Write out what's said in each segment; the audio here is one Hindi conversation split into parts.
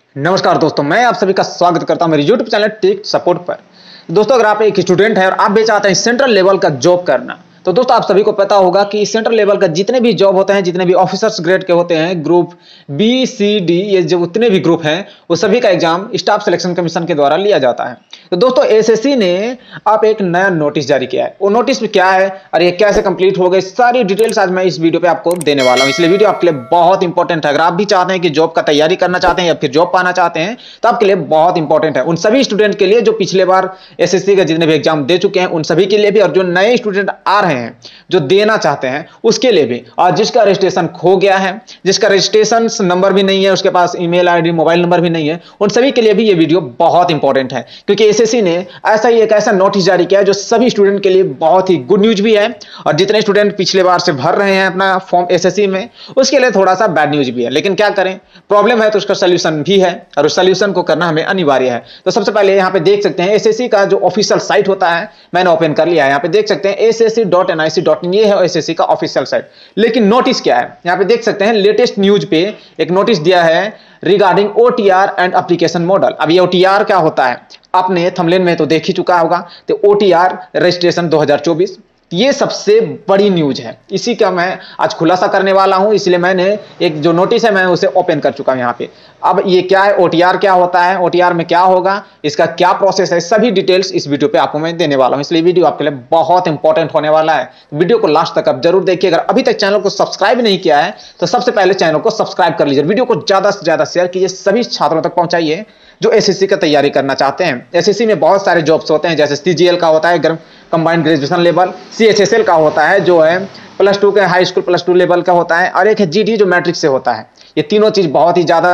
नमस्कार दोस्तों, मैं आप सभी का स्वागत करता हूं मेरे YouTube चैनल टेक सपोर्ट पर। दोस्तों, अगर आप एक स्टूडेंट हैं और आप भी चाहते हैं सेंट्रल लेवल का जॉब करना, तो दोस्तों आप सभी को पता होगा कि सेंट्रल लेवल का जितने भी जॉब होते हैं, जितने भी ऑफिसर्स ग्रेड के होते हैं, ग्रुप बी सी डी, ये जो उतने भी ग्रुप हैं, वो सभी का एग्जाम स्टाफ सिलेक्शन कमीशन के द्वारा लिया जाता है। तो दोस्तों एसएससी ने आप एक नया नोटिस जारी किया है। वो नोटिस में क्या है और ये कैसे कंप्लीट हो गए, सारी डिटेल्स आज मैं इस वीडियो पे आपको देने वाला हूं। इसलिए वीडियो आपके लिए बहुत इंपॉर्टेंट है। अगर आप भी चाहते हैं कि जॉब का तैयारी करना चाहते हैं या फिर जॉब पाना चाहते हैं, तो आपके लिए बहुत इंपॉर्टेंट है। उन सभी स्टूडेंट के लिए जो पिछले बार एसएससी का जितने भी एग्जाम दे चुके हैं, उन सभी के लिए भी, और जो नए स्टूडेंट आ रहे हैं जो देना चाहते हैं उसके लिए भी, और जिसका रजिस्ट्रेशन खो गया है, जिसका रजिस्ट्रेशन नंबर भी नहीं है, उसके पास ईमेल आईडी मोबाइल नंबर भी नहीं है, उन सभी के लिए भी ये वीडियो बहुत इंपॉर्टेंट है। क्योंकि एसएससी ने ऐसा ही एक ऐसा नोटिस जारी किया है जो सभी स्टूडेंट के लिए बहुत ही गुड न्यूज भी है, और जितने स्टूडेंट पिछले बार से भर रहे हैं अपना फॉर्म एसएससी में, उसके लिए थोड़ा सा बैड न्यूज भी है। लेकिन क्या करें, प्रॉब्लम है तो उसका सोल्यूशन भी है, और उस सोल्यूशन को करना हमें अनिवार्य है। तो सबसे पहले यहाँ पे देख सकते हैं एसएससी का जो ऑफिशियल साइट होता है, मैंने ओपन कर लिया है। यहाँ पे देख सकते हैं ssc.nic.in, ये है एसएससी का ऑफिशियल साइट। लेकिन नोटिस क्या है, यहाँ पे देख सकते हैं लेटेस्ट न्यूज पे एक नोटिस दिया है regarding OTR and application model. अब ये ओटीआर क्या होता है, आपने थंबनेल में तो देख ही चुका होगा। तो ओटीआर रजिस्ट्रेशन 2024, ये सबसे बड़ी न्यूज है। इसी का मैं आज खुलासा करने वाला हूं, इसलिए मैंने एक जो नोटिस है मैं उसे ओपन कर चुका हूं यहाँ पे। अब ये क्या है, ओटीआर क्या होता है, ओटीआर में क्या होगा, इसका क्या प्रोसेस है, सभी डिटेल्स इस वीडियो पे आपको मैं देने वाला हूं। इसलिए वीडियो आपके लिए बहुत इंपॉर्टेंट होने वाला है। वीडियो को लास्ट तक आप जरूर देखिए। अगर अभी तक चैनल को सब्सक्राइब नहीं किया है तो सबसे पहले चैनल को सब्सक्राइब कर लीजिए। वीडियो को ज्यादा से ज्यादा शेयर कीजिए, सभी छात्रों तक पहुंचाइए जो एसएससी का तैयारी करना चाहते हैं। एसएससी में बहुत सारे जॉब्स होते हैं, जैसे सीजीएल का होता है कंबाइंड ग्रेजुएशन लेवल, सीएचएसएल का होता है जो है प्लस टू के high school plus two level का होता है, और एक है जीडी जो मैट्रिक से होता है। ये तीनों चीज बहुत ही ज्यादा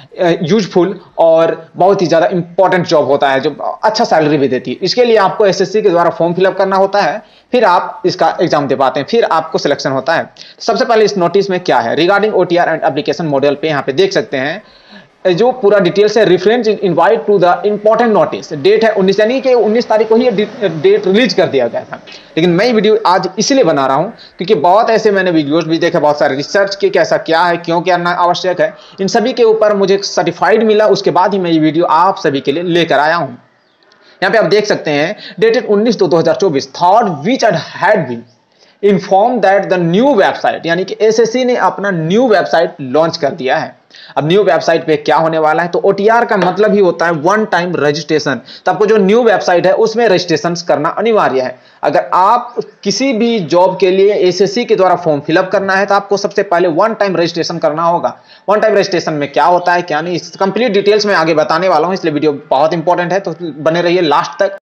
यूजफुल और बहुत ही ज्यादा इंपॉर्टेंट जॉब होता है, जो अच्छा सैलरी भी देती है। इसके लिए आपको एसएससी के द्वारा फॉर्म फिलअप करना होता है, फिर आप इसका एग्जाम दे पाते हैं, फिर आपको सिलेक्शन होता है। सबसे पहले इस नोटिस में क्या है, regarding OTR and application model पे यहाँ पे देख सकते हैं जो पूरा डिटेल्स है। Reference invite to the important notice, date है 19, यानी कि 19 तारीख को ही डेट रिलीज कर दिया गया था। लेकिन मैं वीडियो आज इसलिए बना रहा हूं क्योंकि बहुत ऐसे मैंने वीडियोस भी देखे, बहुत सारे रिसर्च के कैसा क्या है, क्यों करना आवश्यक है, इन सभी के ऊपर मुझे सर्टिफाइड मिला। उसके बाद ही मैं ये वीडियो आप सभी के लिए लेकर आया हूं। यहाँ पे आप देख सकते हैं dated 19/2/2024, third which had been inform that the new website, यानी कि एसएससी ने अपना न्यू वेबसाइट लॉन्च कर दिया है। अब न्यू वेबसाइट पे क्या होने वाला है, तो ओटीआर का मतलब ही होता है वन टाइम रजिस्ट्रेशन। तो आपको जो न्यू वेबसाइट है उसमें रजिस्ट्रेशन करना अनिवार्य है। अगर आप किसी भी जॉब के लिए एसएससी के द्वारा फॉर्म फिलअप करना है तो आपको सबसे पहले वन टाइम रजिस्ट्रेशन करना होगा। वन टाइम रजिस्ट्रेशन में क्या होता है क्या नहीं, इस कंप्लीट डिटेल्स में आगे बताने वाला हूं, इसलिए वीडियो बहुत इंपॉर्टेंट है, तो बने रहिए लास्ट तक।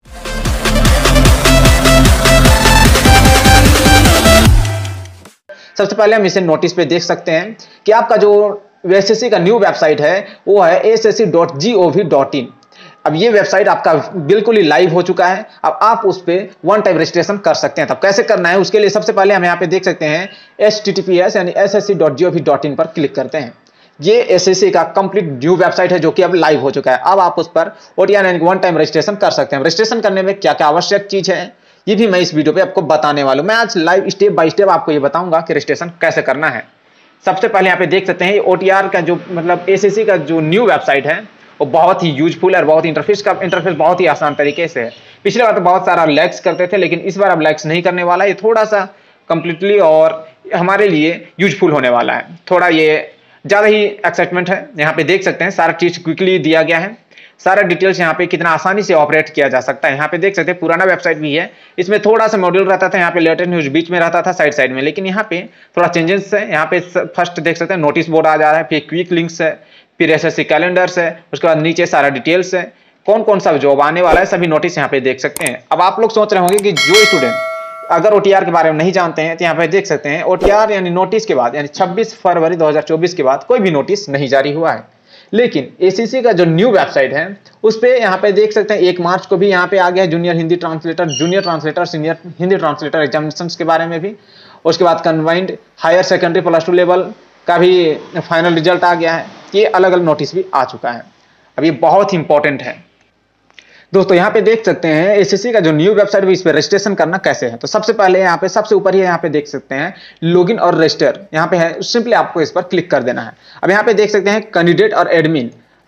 सबसे पहले हम इसे नोटिस पे देख सकते हैं कि आपका जो एसएससी का न्यू वेबसाइट है वो है ssc.gov.in। अब ये वेबसाइट आपका बिल्कुल ही लाइव हो चुका है। अब आप उस पर वन टाइम रजिस्ट्रेशन कर सकते हैं। तब कैसे करना है, उसके लिए सबसे पहले हम यहाँ पे देख सकते हैं https यानी ssc.gov.in पर क्लिक करते हैं। ये एसएससी का कंप्लीट न्यू वेबसाइट है जो कि अब लाइव हो चुका है। अब आप उस पर ओटीआर यानी वन टाइम रजिस्ट्रेशन कर सकते हैं। रजिस्ट्रेशन करने में क्या क्या आवश्यक चीज है ये भी मैं इस वीडियो पे आपको बताने वाला हूं। मैं आज लाइव स्टेप बाय स्टेप आपको ये बताऊंगा कि रजिस्ट्रेशन कैसे करना है। सबसे पहले यहाँ पे देख सकते हैं ओटीआर का जो मतलब एसएससी का जो न्यू वेबसाइट है वो बहुत ही यूजफुल है और बहुत इंटरफेस बहुत ही आसान तरीके से है। पिछले बार तो बहुत सारा लैग्स करते थे, लेकिन इस बार अब लैग्स नहीं करने वाला। ये थोड़ा सा कंप्लीटली और हमारे लिए यूजफुल होने वाला है। थोड़ा ये ज्यादा ही एक्साइटमेंट है। यहाँ पे देख सकते हैं सारा चीज क्विकली दिया गया है, सारा डिटेल्स यहाँ पे कितना आसानी से ऑपरेट किया जा सकता है। यहाँ पे देख सकते हैं पुराना वेबसाइट भी है, इसमें थोड़ा सा मॉड्यूल रहता था, यहाँ पे लेटेस्ट न्यूज बीच में रहता था साइड साइड में, लेकिन यहाँ पे थोड़ा चेंजेस है। यहाँ पे फर्स्ट देख सकते हैं नोटिस बोर्ड आ जा रहा है, फिर क्विक लिंक्स है, फिर एसएससी कैलेंडर्स है, उसके बाद नीचे सारा डिटेल्स है, कौन कौन सा जॉब आने वाला है, सभी नोटिस यहाँ पे देख सकते हैं। अब आप लोग सोच रहे होंगे कि जो स्टूडेंट अगर ओटीआर के बारे में नहीं जानते हैं तो यहाँ पे देख सकते हैं ओटीआर यानी नोटिस के बाद यानी 26 फरवरी 2024 के बाद कोई भी नोटिस नहीं जारी हुआ है। लेकिन एसएससी का जो न्यू वेबसाइट है उस पे यहाँ पे देख सकते हैं 1 मार्च को भी यहाँ पे आ गया है junior Hindi translator, junior translator, senior Hindi translator examinations के बारे में भी। उसके बाद combined higher secondary plus two level का भी फाइनल रिजल्ट आ गया है। ये अलग अलग नोटिस भी आ चुका है। अब ये बहुत ही इंपॉर्टेंट है दोस्तों। यहाँ पे देख सकते हैं एसएससी का जो न्यू वेबसाइट है इस पे रजिस्ट्रेशन करना कैसे है। तो सबसे पहले यहाँ पे सबसे ऊपर ही यहाँ पे देख सकते हैं लॉगिन और रजिस्टर, यहाँ पे है, सिंपली आपको इस पर क्लिक कर देना है। अब यहाँ पे देख सकते हैं कैंडिडेट और एडमिन।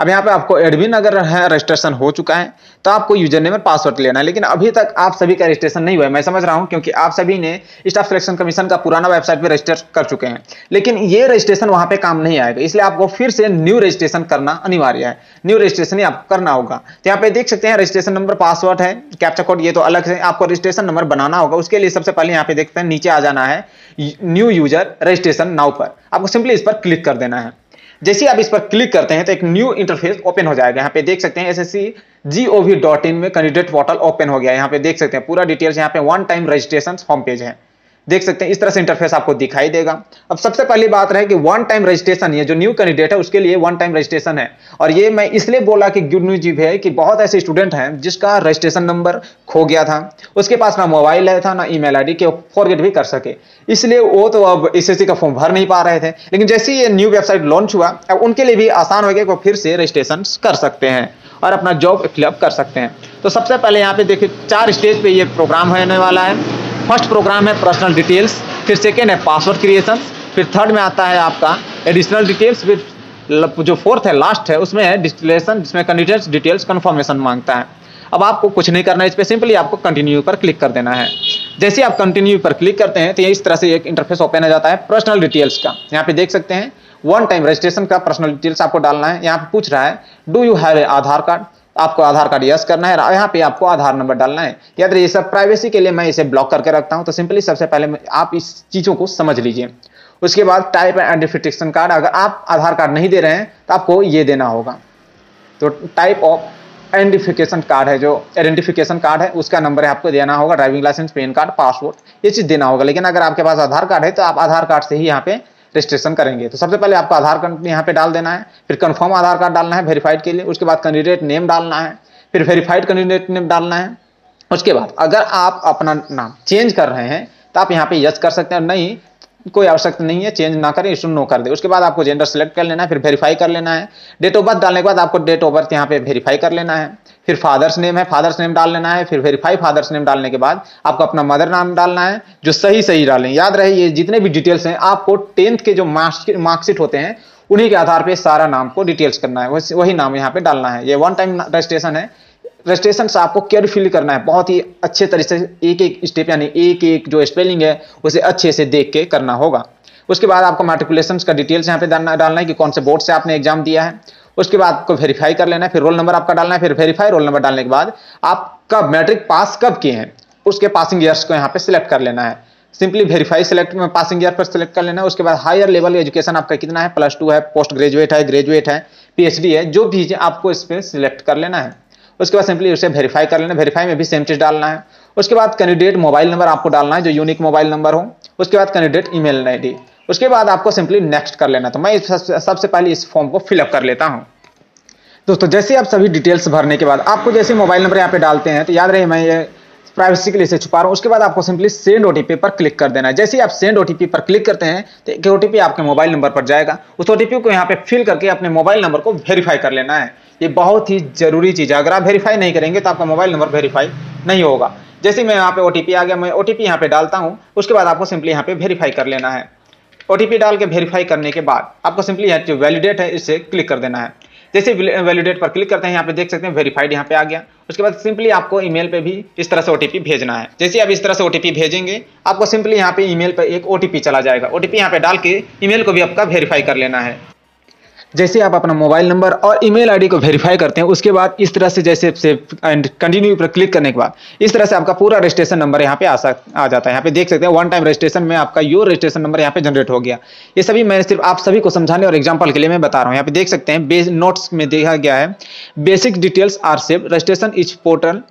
अब यहाँ पे आपको एडमिन अगर है रजिस्ट्रेशन हो चुका है तो आपको यूजर नेम और पासवर्ड लेना है, लेकिन अभी तक आप सभी का रजिस्ट्रेशन नहीं हुआ है। मैं समझ रहा हूँ क्योंकि आप सभी ने स्टाफ सिलेक्शन कमीशन का पुराना वेबसाइट पे रजिस्टर कर चुके हैं, लेकिन ये रजिस्ट्रेशन वहां पे काम नहीं आएगा, इसलिए आपको फिर से न्यू रजिस्ट्रेशन करना अनिवार्य है। न्यू रजिस्ट्रेशन ही आपको करना होगा। तो यहाँ पे देख सकते हैं रजिस्ट्रेशन नंबर, पासवर्ड है, कैप्चा कोड, ये तो अलग से आपको रजिस्ट्रेशन नंबर बनाना होगा। उसके लिए सबसे पहले यहाँ पे देखते हैं नीचे आ जाना है न्यू यूजर रजिस्ट्रेशन नाउ पर, आपको सिंपली इस पर क्लिक कर देना है। जैसे आप इस पर क्लिक करते हैं तो एक न्यू इंटरफेस ओपन हो जाएगा। यहाँ पे देख सकते हैं ssc.gov.in में कैंडिडेट पोर्टल ओपन हो गया। यहाँ पे देख सकते हैं पूरा डिटेल्स, यहाँ पे one time registration home page है। देख सकते हैं इस तरह से इंटरफेस आपको दिखाई देगा। अब सबसे पहली बात रहे कि वन टाइम रजिस्ट्रेशन, ये जो न्यू कैंडिडेट है उसके लिए वन टाइम रजिस्ट्रेशन है। और ये मैं इसलिए बोला कि गुड न्यूज है कि बहुत ऐसे स्टूडेंट हैं जिसका रजिस्ट्रेशन नंबर खो गया था, उसके पास ना मोबाइल है था ना ईमेल आईडी के फॉरगेट भी कर सके, इसलिए वो तो अब एसएससी का फॉर्म भर नहीं पा रहे थे। लेकिन जैसे ये न्यू वेबसाइट लॉन्च हुआ अब उनके लिए भी आसान हो गया कि वो फिर से रजिस्ट्रेशन कर सकते हैं और अपना जॉब फिलअप कर सकते हैं। तो सबसे पहले यहाँ पे देखिए 4 स्टेज पे ये प्रोग्राम होने वाला है। फर्स्ट प्रोग्राम है पर्सनल डिटेल्स, फिर सेकेंड है पासवर्ड क्रिएशन, फिर थर्ड में आता है आपका एडिशनल डिटेल्स, फिर जो फोर्थ है लास्ट है उसमें है डिस्टिलेशन, जिसमें कैंडिडेट्स डिटेल्स कन्फर्मेशन मांगता है। अब आपको कुछ नहीं करना है, इस पर सिंपली आपको कंटिन्यू पर क्लिक कर देना है। जैसे आप कंटिन्यू पर क्लिक करते हैं तो ये इस तरह से एक इंटरफेस ओपन हो जाता है पर्सनल डिटेल्स का। यहाँ पे देख सकते हैं वन टाइम रजिस्ट्रेशन का पर्सनल डिटेल्स आपको डालना है। यहाँ पे पूछ रहा है do you have a Aadhaar card, आपको आधार कार्ड यस करना है, यहाँ पे आपको आधार नंबर डालना है। याद रखिए सब प्राइवेसी के लिए मैं इसे ब्लॉक करके रखता हूँ, तो सिंपली सबसे पहले आप इस चीजों को समझ लीजिए। उसके बाद टाइप आइडेंटिफिकेशन कार्ड, अगर आप आधार कार्ड नहीं दे रहे हैं तो आपको ये देना होगा। तो टाइप ऑफ आइडेंटिफिकेशन कार्ड है, जो आइडेंटिफिकेशन कार्ड है उसका नंबर है आपको देना होगा, driving licence, PAN card, passport, ये चीज देना होगा। लेकिन अगर आपके पास आधार कार्ड है तो आप आधार कार्ड से ही यहाँ पे रजिस्ट्रेशन करेंगे। तो सबसे पहले आपका आधार कार्ड यहाँ पे डाल देना है, फिर कंफर्म आधार कार्ड डालना है वेरीफाइड के लिए, उसके बाद कैंडिडेट नेम डालना है, फिर वेरीफाइड कैंडिडेट नेम डालना है। उसके बाद अगर आप अपना नाम चेंज कर रहे हैं तो आप यहाँ पे यस कर सकते हैं, नहीं कोई आवश्यकता नहीं है चेंज ना करें, इशू नो कर दे। उसके बाद आपको जेंडर सेलेक्ट कर लेना है, फिर वेरीफाई कर लेना है। डेट ऑफ बर्थ डालने के बाद आपको डेट ऑफ बर्थ यहाँ पे वेरीफाई कर लेना है। फिर फादर्स नेम है, फादर्स नेम डाल लेना है। फिर वेरीफाई फादर्स नेम डालने के बाद आपको अपना मदर नाम डालना है, जो सही डालें। याद रहे ये जितने भी डिटेल्स हैं आपको 10th के जो मार्कशीट होते हैं उन्हीं के आधार पर सारा नाम को डिटेल्स करना है, वही नाम यहाँ पे डालना है। ये वन टाइम रजिस्ट्रेशन है, रजिस्ट्रेशन से आपको केयरफुली करना है, बहुत ही अच्छे तरीके से एक एक स्टेप यानी एक एक जो स्पेलिंग है उसे अच्छे से देख के करना होगा। उसके बाद आपको मैट्रिकुलेशन का डिटेल्स यहाँ पे डालना है कि कौन से बोर्ड से आपने एग्जाम दिया है। उसके बाद आपको वेरीफाई कर लेना है, फिर रोल नंबर आपका डालना है, फिर वेरीफाई रोल नंबर डालने के बाद आप कब मैट्रिक पास कब किए हैं उसके पासिंग ईयर्स को यहाँ पे सिलेक्ट कर लेना है। सिंपली वेरीफाई सिलेक्ट में पासिंग ईयर पर सिलेक्ट कर लेना है। उसके बाद हायर लेवल एजुकेशन आपका कितना है, +2 है, पोस्ट ग्रेजुएट है, ग्रेजुएट है, पीएचडी है, जो भी आपको इस पर सिलेक्ट कर लेना है। उसके बाद सिंपली उसे वेरीफाई कर लेना, वेरीफाई में भी सेम चीज डालना है। उसके बाद कैंडिडेट मोबाइल नंबर आपको डालना है जो यूनिक मोबाइल नंबर हो। उसके बाद कैंडिडेट ईमेल आईडी, उसके बाद आपको सिंपली नेक्स्ट कर लेना। तो मैं सबसे पहले इस फॉर्म को फिलअप कर लेता हूं। दोस्तों जैसे आप सभी डिटेल्स भरने के बाद आपको जैसे मोबाइल नंबर यहाँ पे डालते हैं तो याद रहे मैं ये प्राइवेसी के लिए इसे छुपा रहा हूं। उसके बाद आपको सिंपली सेंड ओटीपी पर क्लिक कर देना है। जैसे ही आप सेंड ओटीपी पर क्लिक करते हैं तो एक ओटीपी आपके मोबाइल नंबर पर जाएगा, उस ओटीपी को यहाँ पे फिल करके अपने मोबाइल नंबर को वेरीफाई कर लेना है। ये बहुत ही जरूरी चीज है, अगर आप वेरीफाई नहीं करेंगे तो आपका मोबाइल नंबर वेरीफाई नहीं होगा। जैसे मैं यहाँ पे ओटीपी आ गया, मैं ओटीपी यहाँ पे डालता हूँ। उसके बाद आपको सिंपली यहाँ पे वेरीफाई कर लेना है। ओटीपी डाल के वेरीफाई करने के बाद आपको सिंपली यहाँ जो वैलिडेट है इसे क्लिक कर देना है। जैसे वैलिडेट पर क्लिक करते हैं यहाँ पे देख सकते हैं वेरीफाइड यहाँ पे आ गया। उसके बाद सिंपली आपको ईमेल पे भी इस तरह से ओटीपी भेजना है। जैसे आप इस तरह से ओटीपी भेजेंगे आपको सिंपली यहाँ पे ईमेल पे एक ओटीपी चला जाएगा। ओटीपी यहाँ पे डाल के ईमेल को भी आपका वेरीफाई कर लेना है। जैसे आप अपना मोबाइल नंबर और ईमेल आईडी को वेरीफाई करते हैं उसके बाद इस तरह से जैसे एंड कंटिन्यू पर क्लिक करने के बाद इस तरह से आपका पूरा रजिस्ट्रेशन नंबर यहाँ पे आ जाता है। यहाँ पे देख सकते हैं वन टाइम रजिस्ट्रेशन में आपका योर रजिस्ट्रेशन नंबर यहाँ पे जनरेट हो गया। ये सभी मैं सिर्फ आप सभी को समझाने और एग्जांपल के लिए मैं बता रहा हूँ। यहाँ पे देख सकते हैं नोट्स में देखा गया है basic details are save registration each portal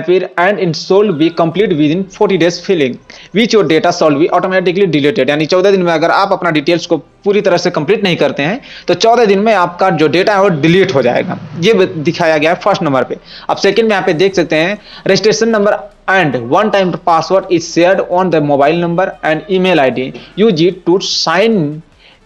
and in should be complete within 40 days failing which your data should be automatically deleted. यानी 14 दिन में अगर आप अपना डिटेल्स को पूरी तरह से कंप्लीट नहीं करते हैं तो 14 दिन में आपका जो डेटा है वो डिलीट हो जाएगा। ये दिखाया गया है फर्स्ट नंबर पे। अब सेकंड में यहाँ पे देख सकते हैं registration number and one time password is shared on the mobile number and email ID use it to sign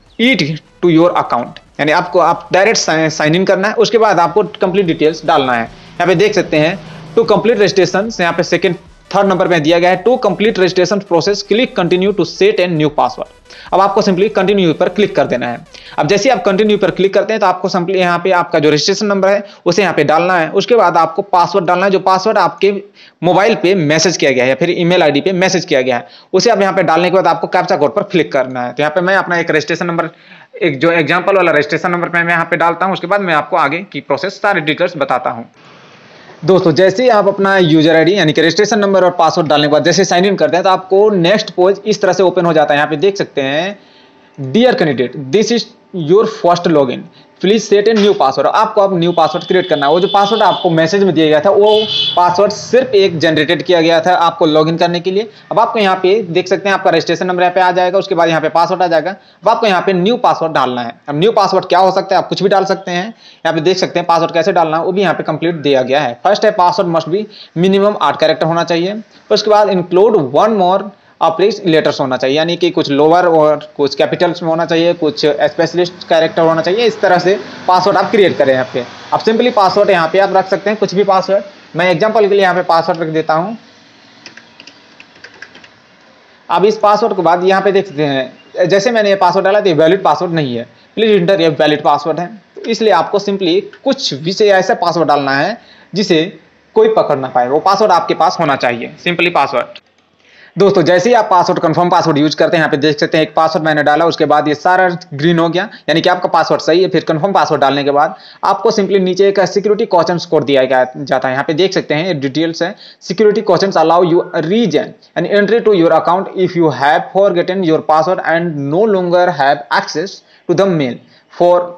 it to your account. यानी आपको आप डायरेक्ट साइन इन करना है। उसके बाद आपको कंप्लीट डिटेल्स डालना है। यहाँ पे देख सकते हैं टू कंप्लीट रजिस्ट्रेशन, यहाँ पे सेकंड थर्ड नंबर पे दिया गया है to complete registration process click continue to set and new password. अब आपको सिंपली कंटिन्यू पर क्लिक कर देना है। अब जैसे आप कंटिन्यू पर क्लिक करते हैं तो आपको सिंपली यहाँ पे आपका जो रजिस्ट्रेशन नंबर है उसे यहाँ पे डालना है। उसके बाद आपको पासवर्ड डालना है, जो पासवर्ड आपके मोबाइल पे मैसेज किया गया है या फिर ईमेल आईडी पे मैसेज किया गया है उसे आप यहाँ पे डालने के बाद आपको कैप्चा कोड पर क्लिक करना है। तो यहाँ पे मैं अपना एक रजिस्ट्रेशन नंबर, एक जो एग्जांपल वाला रजिस्ट्रेशन नंबर पे मैं यहाँ पे डालता हूँ। उसके बाद मैं आपको आगे की प्रोसेस सारी डिटेल्स बताता हूँ। दोस्तों जैसे ही आप अपना यूजर आईडी यानी कि रजिस्ट्रेशन नंबर और पासवर्ड डालने के बाद जैसे साइन इन करते हैं तो आपको नेक्स्ट पेज इस तरह से ओपन हो जाता है। यहाँ पे देख सकते हैं, dear candidate this is your first login, please set a new password. आपको अब न्यू पासवर्ड क्रिएट करना है। वो जो पासवर्ड आपको मैसेज में दिया गया था वो पासवर्ड सिर्फ एक जनरेटेड किया गया था आपको लॉगिन करने के लिए। अब आपको यहाँ पे देख सकते हैं आपका रजिस्ट्रेशन नंबर यहाँ पे आ जाएगा, उसके बाद यहाँ पे पासवर्ड आ जाएगा। अब आपको यहाँ पे न्यू पासवर्ड डालना है। अब न्यू पासवर्ड क्या हो सकता है, आप कुछ भी डाल सकते हैं। यहाँ पे देख सकते हैं पासवर्ड कैसे डालना है वो भी यहाँ पे कंप्लीट दिया गया है। फर्स्ट है password must be minimum 8 character होना चाहिए। उसके बाद include one more uppercase letters होना चाहिए, यानी कि कुछ लोअर और कुछ कैपिटल्स में होना चाहिए, कुछ स्पेशलिस्ट कैरेक्टर होना चाहिए। इस तरह से पासवर्ड आप क्रिएट करें। यहाँ पे आप सिंपली पासवर्ड यहाँ पे आप रख सकते हैं कुछ भी पासवर्ड। मैं एग्जांपल के लिए यहाँ पे पासवर्ड रख देता हूँ। अब इस पासवर्ड के बाद यहाँ पे देख सकते हैं जैसे मैंने ये पासवर्ड डाला तो ये वैलिड पासवर्ड नहीं है, प्लीज इंटर ये वैलिड पासवर्ड है। तो इसलिए आपको सिंपली कुछ विषय ऐसा पासवर्ड डालना है जिसे कोई पकड़ ना पाए, वो पासवर्ड आपके पास होना चाहिए, सिंपली पासवर्ड। दोस्तों जैसे ही आप पासवर्ड कंफर्म पासवर्ड यूज करते हैं, यहाँ पे देख सकते हैं एक पासवर्ड मैंने डाला, उसके बाद ये सारा ग्रीन हो गया, यानी कि आपका पासवर्ड सही है। फिर कंफर्म पासवर्ड डालने के बाद आपको सिंपली नीचे एक सिक्योरिटी क्वेश्चन कोड दिया जाता है। यहाँ पे देख सकते हैं डिटेल्स है, security question allow you regain and entry to your account if you have forgotten your password and no longer have access to the mail for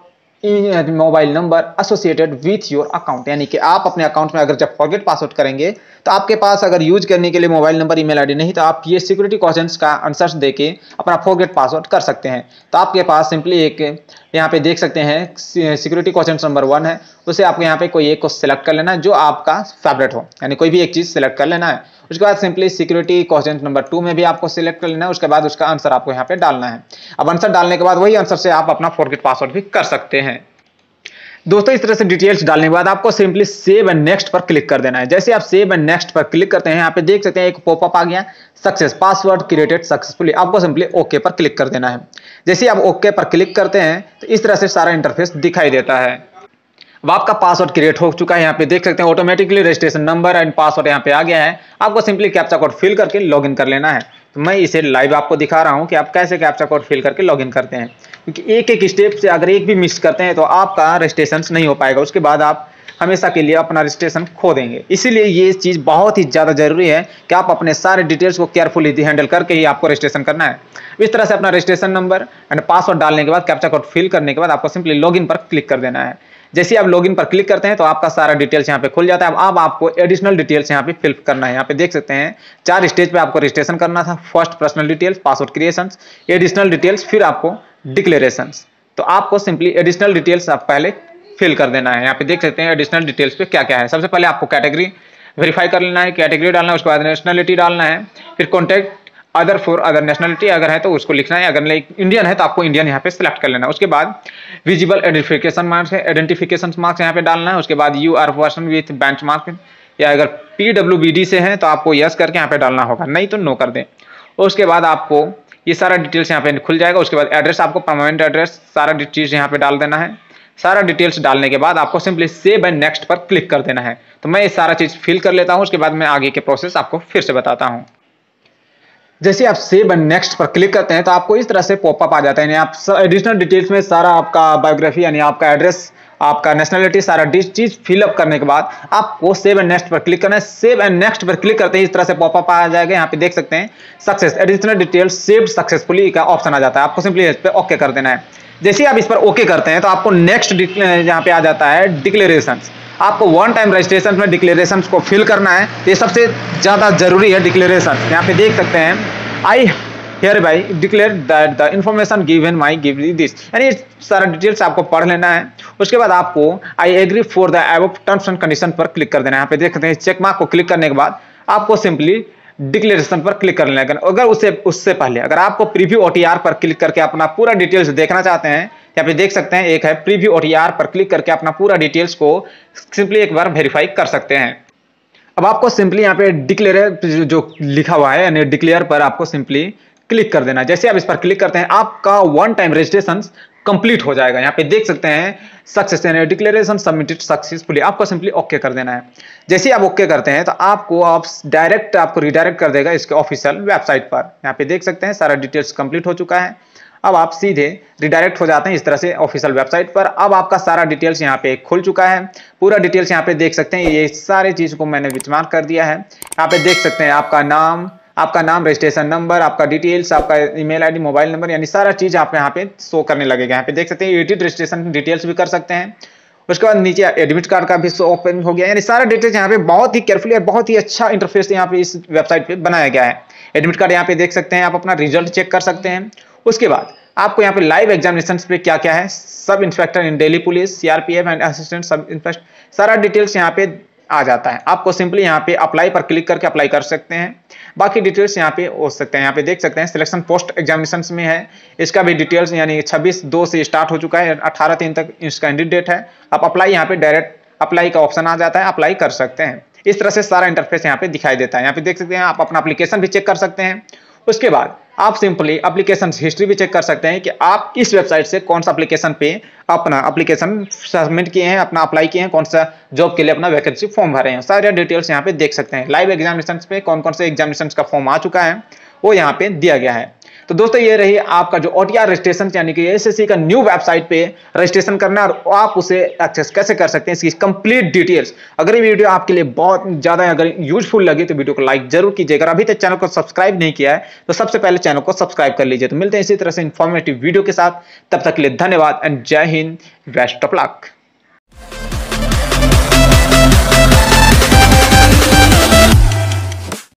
mobile number associated with your account. यानी कि आप अपने अकाउंट में अगर जब फॉरगेट पासवर्ड करेंगे तो आपके पास अगर यूज करने के लिए मोबाइल नंबर ईमेल आईडी नहीं, तो आप ये सिक्योरिटी क्वेश्चंस का आंसर्स देके अपना फॉरगेट पासवर्ड कर सकते हैं। तो आपके पास सिंपली एक यहाँ पे देख सकते हैं सिक्योरिटी क्वेश्चन नंबर 1 है, उसे आपको यहाँ पे कोई एक को सिलेक्ट कर लेना है जो आपका फेवरेट हो, यानी कोई भी एक चीज सिलेक्ट कर लेना है। उसके बाद सिंपली सिक्योरिटी क्वेश्चन नंबर 2 में भी आपको सिलेक्ट कर लेना है। उसके बाद उसका आंसर आपको यहाँ पे डालना है। अब आंसर डालने के बाद वही आंसर से आप अपना फॉरगेट पासवर्ड भी कर सकते हैं। दोस्तों इस तरह से डिटेल्स डालने के बाद आपको सिंपली सेव एंड नेक्स्ट पर क्लिक कर देना है। जैसे आप सेव एंड नेक्स्ट पर क्लिक करते हैं, यहाँ पे देख सकते हैं एक पॉपअप आ गया, सक्सेस पासवर्ड क्रिएटेड सक्सेसफुली। आपको सिंपली ओके पर क्लिक कर देना है। जैसे आप ओके पर क्लिक करते हैं तो इस तरह से सारा इंटरफेस दिखाई देता है। अब आपका पासवर्ड क्रिएट हो चुका है। यहाँ पे देख सकते हैं automatically registration number and password यहाँ पे आ गया है। आपको सिंपली कैप्चा कोड फिल करके लॉगिन कर लेना है। तो मैं इसे लाइव आपको दिखा रहा हूँ कि आप कैसे कैप्चा कोड फिल करके लॉगिन करते हैं, क्योंकि एक एक स्टेप से अगर एक भी मिस करते हैं तो आपका रजिस्ट्रेशन नहीं हो पाएगा। उसके बाद आप हमेशा के लिए अपना रजिस्ट्रेशन खो देंगे। इसीलिए ये चीज़ बहुत ही ज़्यादा जरूरी है कि आप अपने सारे डिटेल्स को केयरफुली हैंडल करके ही आपको रजिस्ट्रेशन करना है। इस तरह से अपना रजिस्ट्रेशन नंबर एंड पासवर्ड डालने के बाद कैप्चा कोड फिल करने के बाद आपको सिंपली लॉगिन पर क्लिक कर देना है। जैसे आप लॉगिन पर क्लिक करते हैं तो आपका सारा डिटेल्स यहाँ पे खुल जाता है। अब आपको एडिशनल डिटेल्स यहाँ पे फिल करना है। यहाँ पे देख सकते हैं 4 स्टेज पे आपको रजिस्ट्रेशन करना था। First personal details, password creations, additional details, फिर आपको डिक्लेरेशंस। तो आपको सिंपली एडिशनल डिटेल्स आप पहले फिल कर देना है। यहाँ पे देख सकते हैं एडिशनल डिटेल्स पे क्या क्या है। सबसे पहले आपको कैटेगरी वेरीफाई कर लेना है, कैटेगरी डालना है, उसके बाद नेशनलिटी डालना है, फिर contact other for other nationality अगर है तो उसको लिखना है, अगर इंडियन है तो आपको इंडियन यहाँ पे सिलेक्ट कर लेना है। उसके बाद विजिबल आइडेंटिफिकेशन मार्क्स है, आइडेंटिफिकेशन मार्क्स यहाँ पे डालना है। उसके बाद you are person with benchmark, या अगर PWBD से है तो आपको यस करके यहाँ पे डालना होगा, नहीं तो नो कर दें। उसके बाद आपको ये सारा डिटेल्स यहाँ पे खुल जाएगा। उसके बाद एड्रेस, आपको परमानेंट एड्रेस सारा चीज यहाँ पे डाल देना है। सारा डिटेल्स डालने के बाद आपको सिंपली सेव एंड नेक्स्ट पर क्लिक कर देना है। तो मैं ये सारा चीज फिल कर लेता हूँ, उसके बाद मैं आगे के प्रोसेस आपको फिर से बताता हूँ। जैसे आप सेव एंड नेक्स्ट पर क्लिक करते हैं तो आपको इस तरह से पॉपअप आ जाता है। यानी आप एडिशनल डिटेल्स में सारा आपका बायोग्राफी यानी आपका एड्रेस, आपका नेशनलिटी, सारा चीज फिलअप करने के बाद आपको सेव एंड नेक्स्ट पर क्लिक करना है। सेव एंड नेक्स्ट पर क्लिक करते ही इस तरह से पॉपअप आ जाएगा। यहाँ पे देख सकते हैं success additional details saved successfully का ऑप्शन आ जाता है। आपको सिंपली इस पर ओके कर देना है। जैसे ही आप इस पर ओके करते हैं तो आपको नेक्स्ट यहाँ पे आ जाता है डिक्लेरेशन। आपको 1 टाइम रजिस्ट्रेशन में डिक्लेरेशन को फिल करना है। ये सबसे ज्यादा जरूरी है डिक्लेरेशन। यहाँ पे देख सकते हैं आई hereby declare that the information given my give this, यानी सारा डिटेल्स आपको पढ़ लेना है। उसके बाद आपको I agree for the above terms and condition पर क्लिक कर देना है। यहाँ पे देख सकते हैं चेक मार्क को क्लिक करने के बाद आपको सिंपली डिक्लेरेशन पर क्लिक कर लेना है। अगर उससे पहले अगर आपको प्रीव्यू OTR पर क्लिक करके अपना पूरा डिटेल्स देखना चाहते हैं, यहाँ पे देख सकते हैं एक है प्रीव्यू OTR पर क्लिक करके अपना पूरा डिटेल्स को सिंपली एक बार वेरीफाई कर सकते हैं। अब आपको सिंपली यहाँ पे डिक्लेयर जो लिखा हुआ है यानी डिक्लेयर पर आपको सिंपली क्लिक कर देना है। जैसे आप इस पर क्लिक करते हैं आपका वन टाइम रजिस्ट्रेशन कंप्लीट हो जाएगा। यहाँ पे देख सकते हैं सक्सेस यानी डिक्लेरेशन सबमिटेड सक्सेसफुली, आपको सिंपली ओके कर देना है। जैसे आप ओके करते हैं तो आपको डायरेक्ट आपको रिडायरेक्ट कर देगा इसके ऑफिशियल वेबसाइट पर। यहाँ पे देख सकते हैं सारा डिटेल्स कंप्लीट हो चुका है। अब आप सीधे रिडायरेक्ट हो जाते हैं इस तरह से ऑफिशियल वेबसाइट पर। अब आपका सारा डिटेल्स यहाँ पे खुल चुका है, पूरा डिटेल्स यहाँ पे देख सकते हैं। ये सारे चीज को मैंने विचमार्क कर दिया है। यहाँ पे देख सकते हैं आपका नाम, रजिस्ट्रेशन नंबर, आपका डिटेल्स, आपका ईमेल आईडी, मोबाइल नंबर, यानी सारा चीज आप यहाँ पे शो करने लगेगा। यहाँ पे देख सकते हैं एडिट रजिस्ट्रेशन डिटेल्स भी कर सकते हैं। उसके बाद नीचे एडमिट कार्ड का भी शो ओपन हो गया, यानी सारा डिटेल्स यहाँ पे बहुत ही केयरफुली और बहुत ही अच्छा इंटरफेस यहाँ पे इस वेबसाइट पे बनाया गया है। एडमिट कार्ड यहाँ पे देख सकते हैं, आप अपना रिजल्ट चेक कर सकते हैं। उसके बाद आपको यहाँ पे लाइव एग्जामिनेशन पे क्या क्या है, sub inspector in Delhi police, CRPF and assistant sub inspector, सारा डिटेल्स यहाँ पे आ जाता है। आपको सिंपली यहाँ पे अप्लाई पर क्लिक करके अप्लाई कर सकते हैं। बाकी डिटेल्स यहाँ पे हो सकते हैं। यहाँ पे देख सकते हैं सिलेक्शन पोस्ट एग्जामिनेशन में है, इसका भी डिटेल्स यानी 26/2 से स्टार्ट हो चुका है, 18/3 तक इसका एंड डेट है। आप अप्लाई यहाँ पे डायरेक्ट अप्लाई का ऑप्शन आ जाता है, अप्लाई कर सकते हैं। इस तरह से सारा इंटरफेस यहाँ पे दिखाई देता है। यहाँ पे देख सकते हैं आप अपना एप्लीकेशन भी चेक कर सकते हैं। उसके बाद आप सिंपली एप्लीकेशन हिस्ट्री भी चेक कर सकते हैं कि आप इस वेबसाइट से कौन सा एप्लीकेशन पे अपना एप्लीकेशन सबमिट किए हैं, अपना अप्लाई किए हैं, कौन सा जॉब के लिए अपना वैकेंसी फॉर्म भरे हैं, सारे डिटेल्स यहाँ पे देख सकते हैं। लाइव एग्जामिनेशन पे कौन कौन से एग्जामिनेशन का फॉर्म आ चुका है वो यहाँ पे दिया गया है। तो दोस्तों ये रही आपका जो ओटीआर रजिस्ट्रेशन यानी कि एसएससी का न्यू वेबसाइट पे रजिस्ट्रेशन करना और आप उसे एक्सेस कैसे कर सकते हैं इसकी कंप्लीट डिटेल्स। अगर ये वीडियो आपके लिए बहुत ज्यादा अगर यूजफुल लगी तो वीडियो को लाइक जरूर कीजिएगा। अभी तक चैनल को सब्सक्राइब नहीं किया है तो सबसे पहले चैनल को सब्सक्राइब कर लीजिए। तो मिलते हैं इसी तरह से इंफॉर्मेटिव वीडियो के साथ, तब तक के लिए धन्यवाद एंड जय हिंद, बेस्ट ऑफ लक।